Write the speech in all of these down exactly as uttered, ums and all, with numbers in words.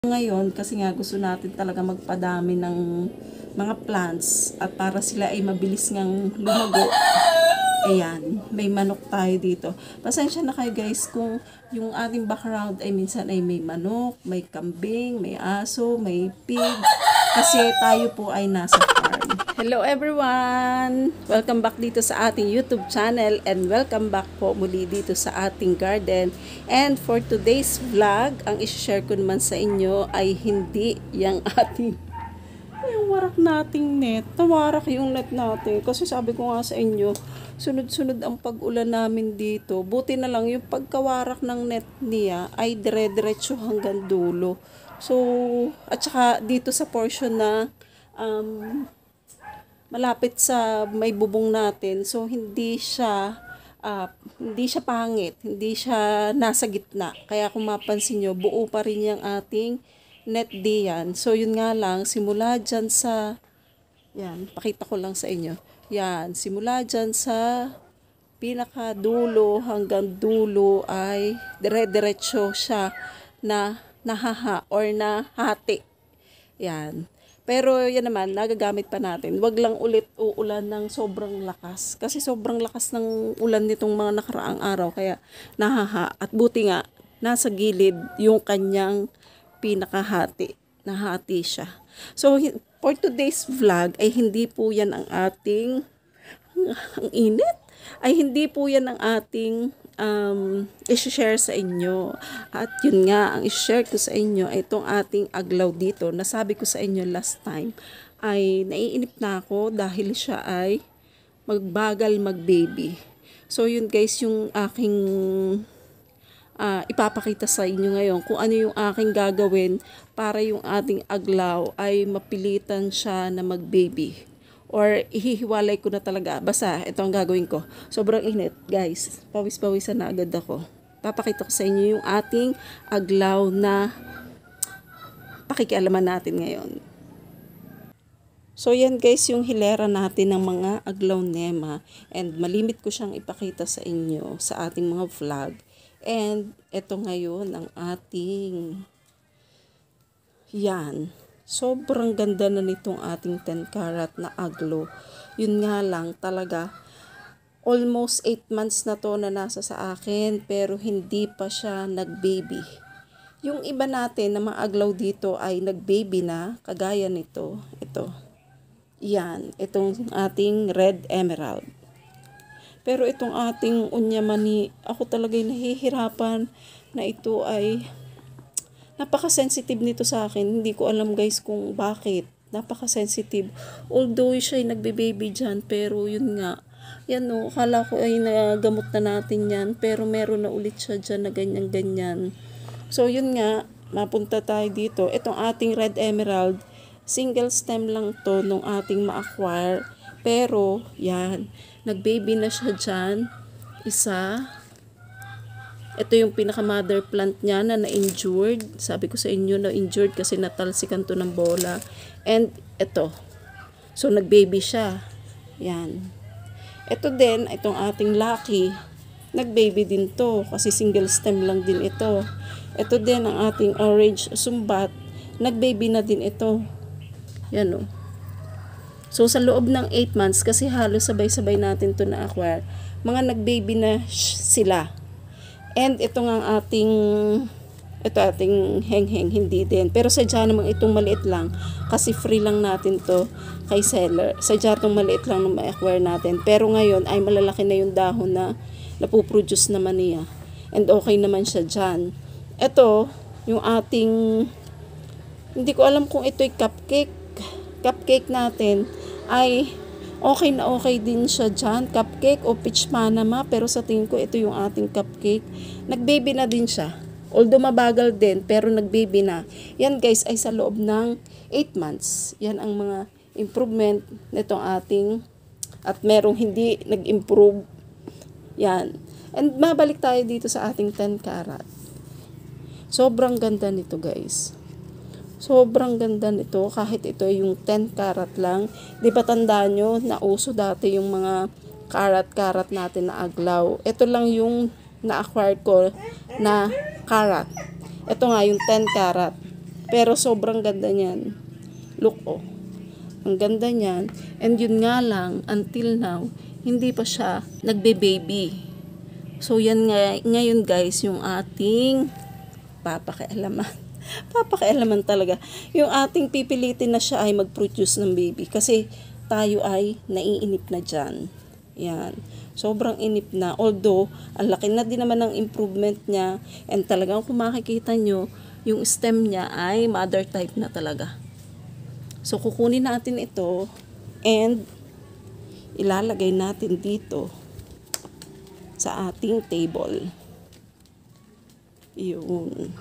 Ngayon, kasi nga gusto natin talaga magpadami ng mga plants at para sila ay mabilis ngang lumago. Ayan, may manok tayo dito. Pasensya na kayo guys kung yung ating background ay minsan ay may manok, may kambing, may aso, may pig. Kasi tayo po ay nasa farm. Hello everyone! Welcome back dito sa ating YouTube channel and welcome back po muli dito sa ating garden. And for today's vlog, ang isi-share ko naman sa inyo ay hindi yung ating yung warak nating net. Nawarak yung net natin. Kasi sabi ko nga sa inyo, sunod-sunod ang pag-ulan namin dito. Buti na lang yung pagkawarak ng net niya ay dire-diretso hanggang dulo. So, at saka dito sa portion na um, malapit sa may bubong natin. So, hindi siya uh, hindi siya pangit. Hindi siya nasa gitna. Kaya kung mapansin nyo, buo pa rin yung ating net diyan. So, yun nga lang, simula dyan sa, yan, pakita ko lang sa inyo. Yan, simula dyan sa pinaka dulo hanggang dulo ay dire-diretso siya na nahaha or nahati. Yan. Pero yan naman, nagagamit pa natin. Wag lang ulit uulan ng sobrang lakas. Kasi sobrang lakas ng ulan nitong mga nakaraang araw. Kaya nahaha. At buti nga, nasa gilid yung kanyang pinakahati. Nahati siya. So, for today's vlog, ay hindi po yan ang ating, ang init, ay hindi po yan ang ating um, isi-share sa inyo. At yun nga, ang isi-share ko sa inyo ay itong ating aglaw dito. Nasabi ko sa inyo last time, ay naiinip na ako dahil siya ay magbagal mag-baby. So, yun guys, yung aking Uh, ipapakita sa inyo ngayon kung ano yung aking gagawin para yung ating aglaw ay mapilitan siya na mag-baby. Or ihihiwalay ko na talaga. Basta, ito ang gagawin ko. Sobrang init, guys. Pawis-pawisan na agad ako. Papakita ko sa inyo yung ating aglaw na pakikialaman natin ngayon. So, yan guys, yung hilera natin ng mga aglaw nema. And malimit ko siyang ipakita sa inyo sa ating mga vlog. And ito ngayon ang ating, yan, sobrang ganda na nitong ating ten karat na aglo. Yun nga lang talaga, almost eight months na to na nasa sa akin pero hindi pa siya nag-baby. Yung iba natin na mga aglaw dito ay nag-baby na, kagaya nito, ito. Yan, itong ating red emerald. Pero itong ating unyamani, ako talaga'y nahihirapan na ito ay napaka-sensitive nito sa akin. Hindi ko alam guys kung bakit. Napaka-sensitive. Although siya ay nagbe-baby dyan, pero yun nga. Yan o, akala ko ay nagamot na natin yan, pero meron na ulit siya dyan na ganyan-ganyan. So yun nga, mapunta tayo dito. Itong ating red emerald, single stem lang to nung ating ma-acquire. Pero, yan, nag-baby na siya dyan. Isa. Ito yung pinaka-mother plant niya na na-injured. Sabi ko sa inyo, na-injured kasi natalsikan to ng bola. And, ito. So, nag-baby siya. Yan. Ito din, itong ating lucky, nag-baby din to. Kasi single stem lang din ito. Ito din, ang ating orange sumbat, nag-baby na din ito. Yan o. So, sa loob ng eight months, kasi halos sabay-sabay natin to na-acquire, mga nag-baby na sila. And ito nga ang ating, ito ating heng-heng, hindi din. Pero sadya namang itong maliit lang, kasi free lang natin to kay seller. Sadya itong maliit lang na ma-acquire natin. Pero ngayon, ay malalaki na yung dahon na napuproduce naman niya. And okay naman siya dyan. Ito, yung ating, hindi ko alam kung ito'y cupcake. Cupcake natin ay okay na okay din siya dyan. Cupcake o peach manama. Pero sa tingin ko, ito yung ating cupcake. Nag-baby na din siya. Although mabagal din, pero nag-baby na. Yan guys ay sa loob ng eight months. Yan ang mga improvement nitong ating, at merong hindi nag-improve. Yan. And mabalik tayo dito sa ating ten karat. Sobrang ganda nito guys. Sobrang ganda nito kahit ito yung ten karat lang. Di ba tandaan nyo, nauso dati yung mga karat-karat natin na aglaw. Ito lang yung na-acquire ko na karat. Ito nga yung ten karat. Pero sobrang ganda niyan. Look, oh. Ang ganda niyan. And yun nga lang, until now, hindi pa siya nagbe-baby. So, yan nga, ngayon guys, yung ating papakialaman. Papakialaman talaga. Yung ating pipilitin na siya ay mag-produce ng baby. Kasi tayo ay naiinip na dyan. Yan. Sobrang inip na. Although, ang laki na din naman ng improvement niya. And talagang kung makikita nyo, yung stem niya ay mother type na talaga. So, kukunin natin ito and ilalagay natin dito sa ating table. Yun.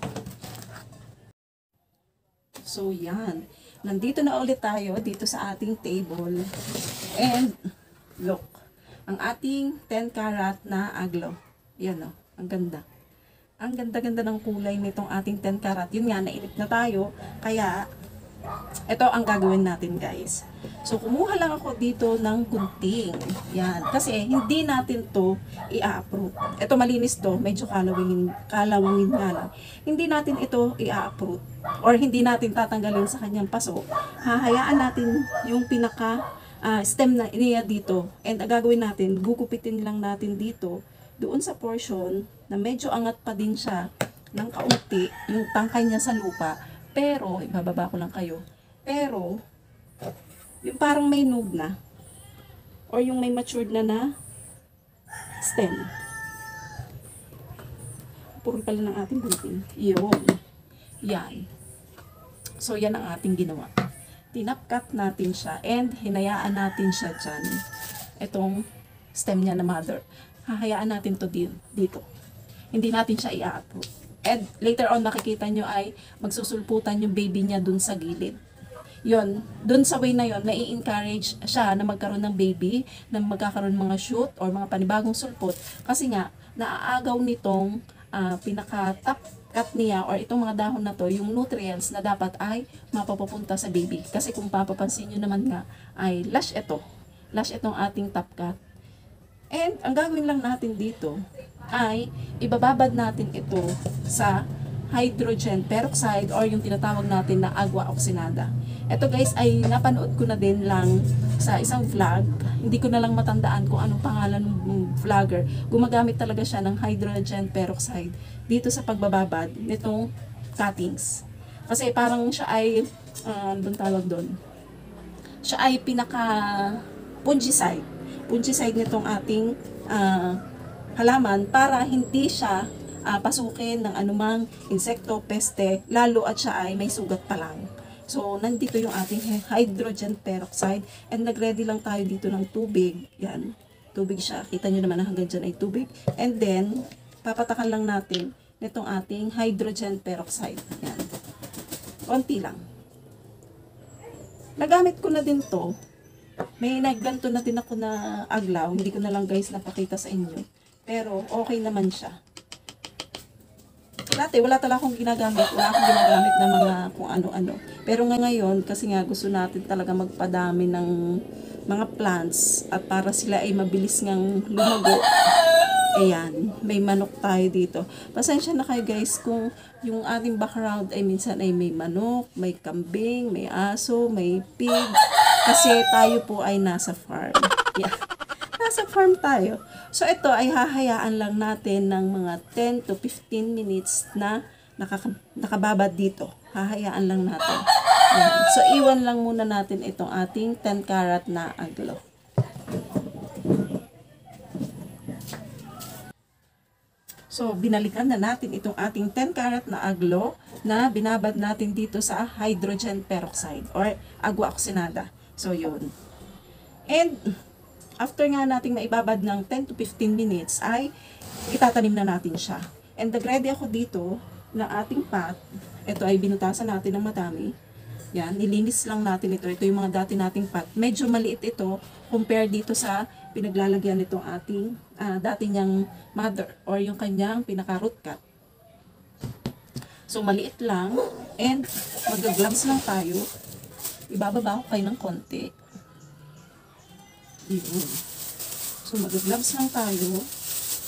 So, yan. Nandito na ulit tayo dito sa ating table. And, look. Ang ating ten karat na aglo. Yan o. Ang ganda. Ang ganda-ganda ng kulay nitong ating ten karat. Yun nga, nainip na tayo. Kaya, ito ang gagawin natin guys. So, kumuha lang ako dito ng gunting. Yan. Kasi, hindi natin to i-approve. Ito malinis to. Medyo kalawangin, kalawangin nga lang. Hindi natin ito i-approve. Or hindi natin tatanggalin sa kanyang paso. Hahayaan natin yung pinaka uh, stem na niya dito. And ang gagawin natin, gugupitin lang natin dito doon sa portion na medyo angat pa din siya ng kaunti, yung tangkay niya sa lupa. Pero, ibababa ko lang kayo. Pero, yung parang may nug na, or yung may matured na na stem. Puro pala ng ating gunting. Yun. Yan. So, yan ang ating ginawa. Tinapkat natin siya and hinayaan natin siya dyan. Itong stem niya na mother. Hahayaan natin to dito. Hindi natin siya i-approve. And later on, makikita nyo ay magsusulputan yung baby niya dun sa gilid. Yun, dun sa way na yun, nai-encourage siya na magkaroon ng baby, na magkakaroon mga shoot or mga panibagong sulpot. Kasi nga, naaagaw nitong uh, pinaka-top cut niya or itong mga dahon na to, yung nutrients na dapat ay mapapapunta sa baby. Kasi kung papapansin nyo naman nga, ay lush ito. Lush itong ating top cut. And ang gagawin lang natin dito ay ibababad natin ito sa hydrogen peroxide or yung tinatawag natin na agua oxinada. Ito guys ay napanood ko na din lang sa isang vlog. Hindi ko na lang matandaan kung anong pangalan ng vlogger. Gumagamit talaga siya ng hydrogen peroxide dito sa pagbababad nitong cuttings. Kasi parang siya ay, uh, ano bang tawag doon? Siya ay pinaka fungicide. Fungicide nitong ating uh, halaman para hindi siya uh, pasukin ng anumang insekto, peste, lalo at siya ay may sugat pa lang. So, nandito yung ating hydrogen peroxide and nag-ready lang tayo dito ng tubig. Yan, tubig siya. Kita nyo naman na hanggang dyan ay tubig. And then, papatakan lang natin nitong ating hydrogen peroxide. Yan. Konti lang. Nagamit ko na din to. May nagganto na din ako na aglaw. Hindi ko na lang guys napakita sa inyo. Pero okay naman siya. Dati wala talaga akong ginagamit. Wala akong ginagamit na mga kung ano-ano. Pero nga ngayon, kasi nga gusto natin talaga magpadami ng mga plants. At para sila ay mabilis ngang lumago. Ayan, may manok tayo dito. Pasensya na kayo guys kung yung ating background ay minsan ay may manok, may kambing, may aso, may pig. Kasi tayo po ay nasa farm. Yeah. Nasa farm tayo. So ito ay hahayaan lang natin ng mga ten to fifteen minutes na nakaka nakababad dito. Hahayaan lang natin. Yeah. So iwan lang muna natin itong ating ten karat na aglo. So, binalikan na natin itong ating ten karat na aglo na binabad natin dito sa hydrogen peroxide or agua oxinada. So, yun. And, after nga nating maibabad ng ten to fifteen minutes, ay itatanim na natin siya. And nag-ready ako dito na ating pot. Ito ay binutasan natin ng madami. Yan, nilinis lang natin ito. Ito yung mga dati nating pot. Medyo maliit ito compare dito sa pinaglalagyan nitong ating uh, dati niyang mother or yung kanyang pinaka-root cut. So, maliit lang. And, mag-gloves lang tayo. Ibababa ko kayo ng konti. Yun. So, mag-gloves lang tayo.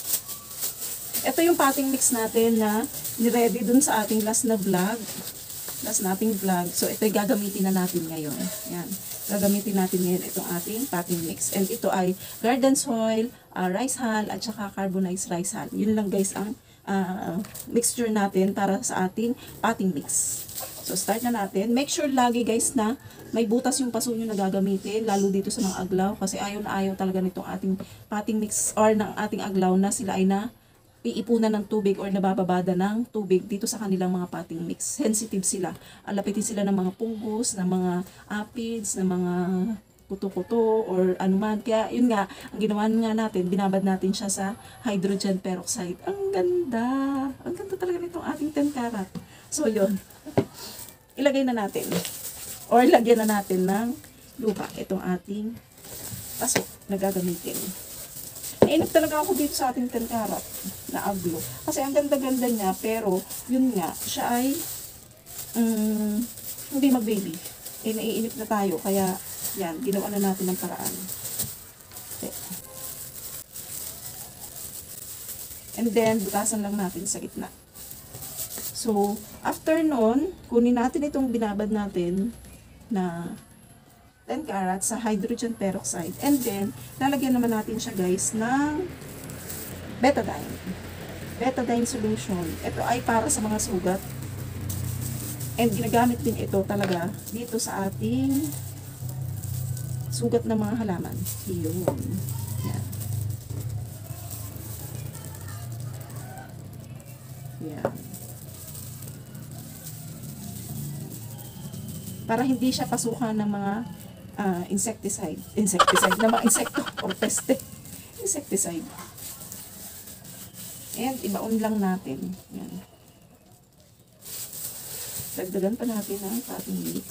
Ito yung potting mix natin na niready dun sa ating last na vlog. last nating vlog. So, ito gagamitin na natin ngayon. Yan. Gagamitin natin ngayon itong ating potting mix. And ito ay garden soil, uh, rice hull, at saka carbonized rice hull. Yun lang guys ang uh, mixture natin para sa ating potting mix. So, start na natin. Make sure lagi guys na may butas yung paso nyo na gagamitin, lalo dito sa mga aglaw. Kasi ayaw na ayaw talaga nitong ating potting mix or ng ating aglaw na sila ay na iipunan ng tubig or nabababada ng tubig dito sa kanilang mga potting mix. Sensitive sila. Alapitin sila ng mga punggos, ng mga aphids, ng mga kuto-kuto or anuman. Kaya yun nga, ang ginawa nga natin, binabad natin siya sa hydrogen peroxide. Ang ganda! Ang ganda talaga nitong ating ten karat. So yun, ilagay na natin. Or lagyan na natin ng lupa itong ating paso na gagamitin. Nainip talaga ako dito sa ating ten karat na aglo. Kasi ang ganda-ganda niya, pero yun nga, siya ay um, hindi mag-baby. Eh, naiinip na tayo, kaya yan, ginawa na natin ng paraan. Okay. And then, butasan lang natin sa gitna. So, after nun, kunin natin itong binabad natin na ten karat sa hydrogen peroxide. And then, lalagyan naman natin siya guys ng betadine. Betadine solution. Ito ay para sa mga sugat. And ginagamit din ito talaga dito sa ating sugat ng mga halaman. Iyon. Yan. Yan. Para hindi siya pasukan ng mga uh, insecticide. Insecticide na mga insekto or peste. Insecticide. And ibaon lang natin. Yan. Dagdagan pa natin ang potting mix.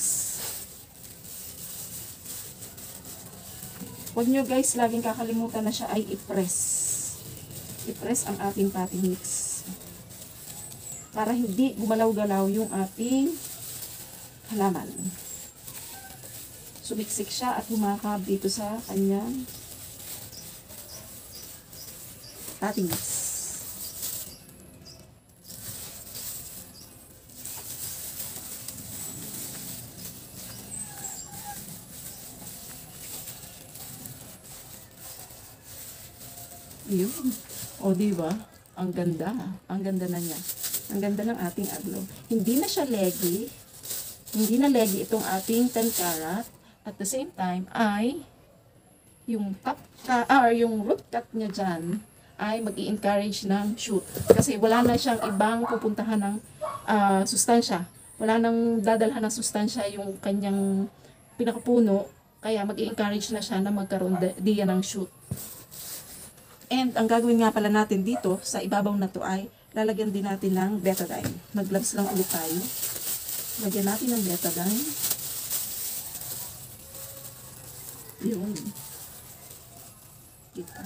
Huwag nyo guys, laging kakalimutan na siya ay i-press. I-press ang ating potting mix. Para hindi gumalaw-galaw yung ating halaman. Sumiksik siya at humakab dito sa kanyang potting mix. Yun. O, diba? Ang ganda. Ang ganda na niya. Ang ganda ng ating aglo. Hindi na siya leggy. Hindi na leggy itong ating ten karat. At the same time, ay yung top cut, or yung root cut niya dyan, ay mag-i-encourage ng shoot. Kasi wala na siyang ibang pupuntahan ng uh, sustansya. Wala nang dadalhan ng sustansya yung kanyang pinakapuno. Kaya mag-i-encourage na siya na magkaroon diyan ng shoot. And ang gagawin nga pala natin dito sa ibabaw na to ay lalagyan din natin ng betadine. Mag-gloves lang ulit tayo. Lagyan natin ng betadine. Yun. Kita.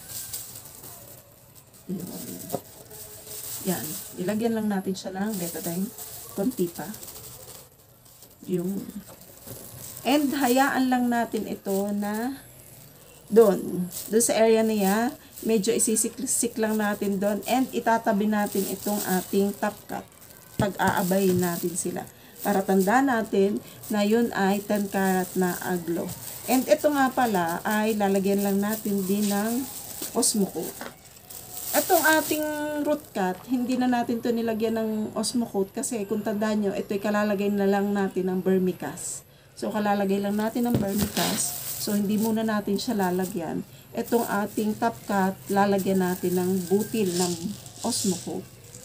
Yun. Yan. Ilagyan lang natin siya ng betadine. Konti pa. Yun. And hayaan lang natin ito na doon. Doon sa area niya, medyo isisik lang natin doon and itatabi natin itong ating top cut. Pag-aabayin natin sila. Para tanda natin na yun ay ten karat na aglo. And ito nga pala ay lalagyan lang natin din ng Osmocote. Itong ating root cut, hindi na natin to nilagyan ng Osmocote kasi kung tandaan nyo, ito ay kalalagay na lang natin ng vermicast. So kalalagay lang natin ng vermicast. So, hindi muna natin siya lalagyan. Itong ating top cut, lalagyan natin ng butil ng Osmocote.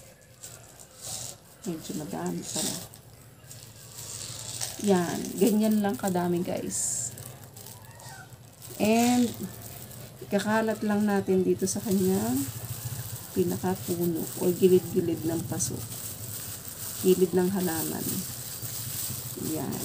Medyo madami pala. Yan. Ganyan lang kadami, guys. And, ikakalat lang natin dito sa kanyang pinakapuno o gilid-gilid ng paso. Gilid ng halaman. Yan.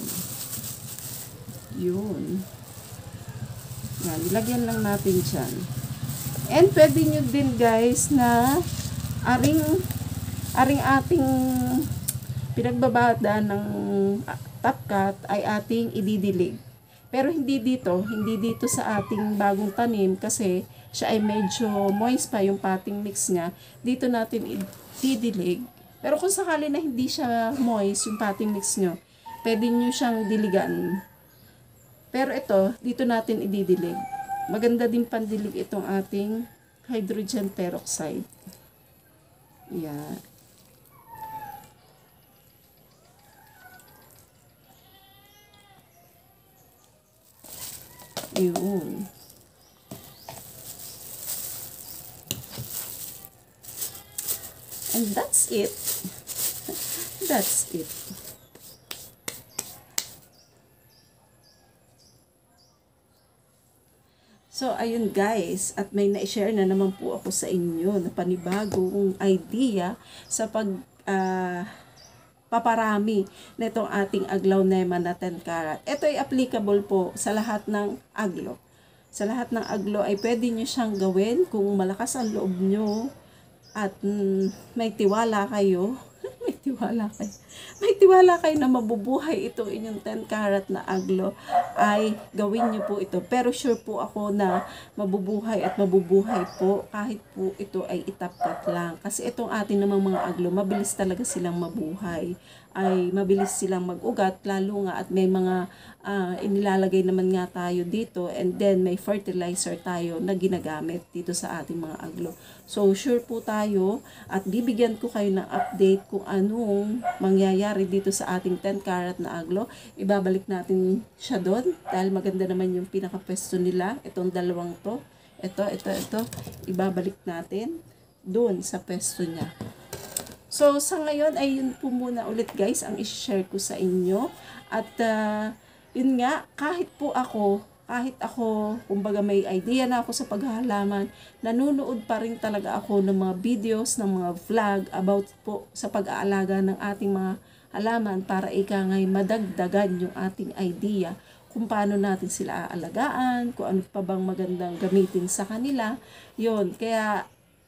Yun. Yan, ilagyan lang natin dyan. And pwede nyo din guys na aring aring ating pinagbabada ng top cut ay ating ididilig. Pero hindi dito, hindi dito sa ating bagong tanim kasi siya ay medyo moist pa yung potting mix niya. Dito natin ididilig Pero kung sakali na hindi siya moist, yung potting mix nyo, pwede nyo siyang diligan. Pero ito, dito natin ididilig. Maganda din pandilig itong ating hydrogen peroxide. Yan. Yun. And that's it. That's it. So, ayun guys, at may na-share na naman po ako sa inyo na panibagong idea sa pag uh, paparami nitong ating aglaw nema na ten karat. Ito ay applicable po sa lahat ng aglo. Sa lahat ng aglo ay pwede nyo siyang gawin kung malakas ang loob nyo at mm, may tiwala kayo. may tiwala kayo. May tiwala kayo na mabubuhay ito inyong ten karat na aglo, ay gawin nyo po ito. Pero sure po ako na mabubuhay at mabubuhay po kahit po ito ay itapkat lang. Kasi itong ating namang mga aglo, mabilis talaga silang mabuhay. Ay mabilis silang mag-ugat, lalo nga at may mga uh, inilalagay naman nga tayo dito, and then may fertilizer tayo na ginagamit dito sa ating mga aglo. So sure po tayo at bibigyan ko kayo ng update kung anong mangyayari dito sa ating ten karat na aglo. Ibabalik natin siya doon dahil maganda naman yung pinakapwesto nila, itong dalawang to. Ito, ito, ito. Ibabalik natin doon sa pwesto niya. So, sa ngayon ay yun po muna ulit guys ang i-share ko sa inyo. At uh, yun nga, kahit po ako, kahit ako, kumbaga may idea na ako sa paghahalaman, nanonood pa rin talaga ako ng mga videos, ng mga vlog about po sa pag-aalaga ng ating mga halaman para ika ngay madagdagan yung ating idea kung paano natin sila aalagaan, kung ano pa bang magandang gamitin sa kanila. Yun, kaya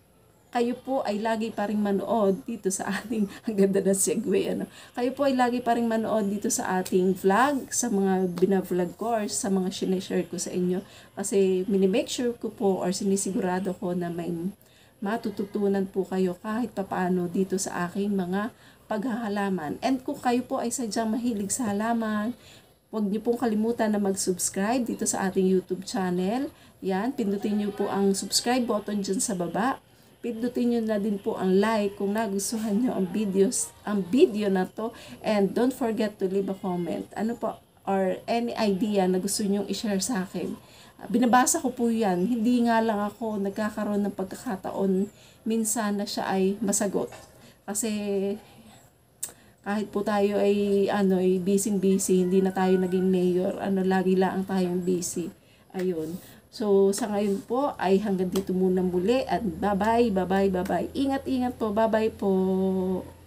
kayo po ay lagi pa rin manood dito sa ating, ang ganda na segue, ano. Kayo po ay lagi pa rin manood dito sa ating vlog, sa mga binavlog ko or sa mga sinishare ko sa inyo. Kasi mini-make sure ko po or sinisigurado ko na may matututunan po kayo kahit papaano dito sa aking mga paghahalaman. And kung kayo po ay sadyang mahilig sa halaman, huwag niyo pong kalimutan na mag-subscribe dito sa ating YouTube channel. Yan, pindutin niyo po ang subscribe button dyan sa baba. Pindutin nyo na din po ang like kung nagustuhan nyo ang videos, ang video na to. And don't forget to leave a comment. Ano po, or any idea na gusto nyo i-share sa akin. Binabasa ko po yan. Hindi nga lang ako nagkakaroon ng pagkakataon minsan na siya ay masagot. Kasi kahit po tayo ay ano, ay busy-busy, hindi na tayo naging mayor. Ano, lagi lang tayong busy. Ayun. So, sa ngayon po ay hanggang dito muna muli at bye-bye, bye-bye, bye-bye. Ingat-ingat po, bye-bye po.